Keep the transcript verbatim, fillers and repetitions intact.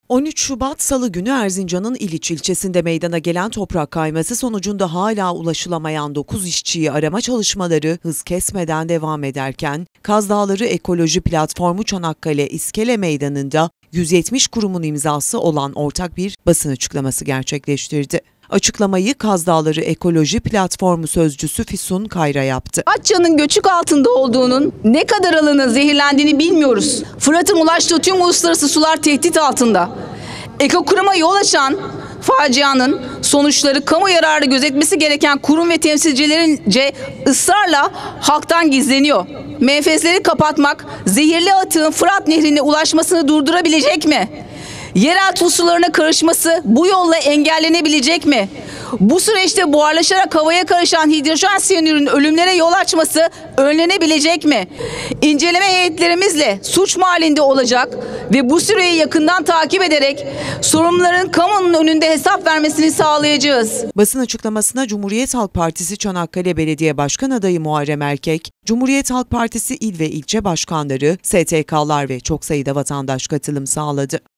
on üç Şubat Salı günü Erzincan'ın İliç ilçesinde meydana gelen toprak kayması sonucunda hala ulaşılamayan dokuz işçiyi arama çalışmaları hız kesmeden devam ederken, Kaz Dağları Ekoloji Platformu Çanakkale İskele Meydanı'nda yüz yetmiş kurumun imzası olan ortak bir basın açıklaması gerçekleştirdi. Açıklamayı Kaz Dağları Ekoloji Platformu sözcüsü Füsun Kayra yaptı. Datça'nın göçük altında olduğunun ne kadar alanın zehirlendiğini bilmiyoruz. Fırat'ın ulaştığı tüm uluslararası sular tehdit altında. Ekokuruma yol açan facianın sonuçları kamu yararı gözetmesi gereken kurum ve temsilcilerince ısrarla halktan gizleniyor. Menfezleri kapatmak zehirli atığın Fırat Nehri'ne ulaşmasını durdurabilecek mi? Yeraltı sularına karışması bu yolla engellenebilecek mi? Bu süreçte buharlaşarak havaya karışan hidrojen siyanürün ölümlere yol açması önlenebilecek mi? İnceleme heyetlerimizle suç mahallinde olacak ve bu süreyi yakından takip ederek sorumluların kamunun önünde hesap vermesini sağlayacağız. Basın açıklamasına Cumhuriyet Halk Partisi Çanakkale Belediye Başkan Adayı Muharrem Erkek, Cumhuriyet Halk Partisi il ve ilçe başkanları, S T K'lar ve çok sayıda vatandaş katılım sağladı.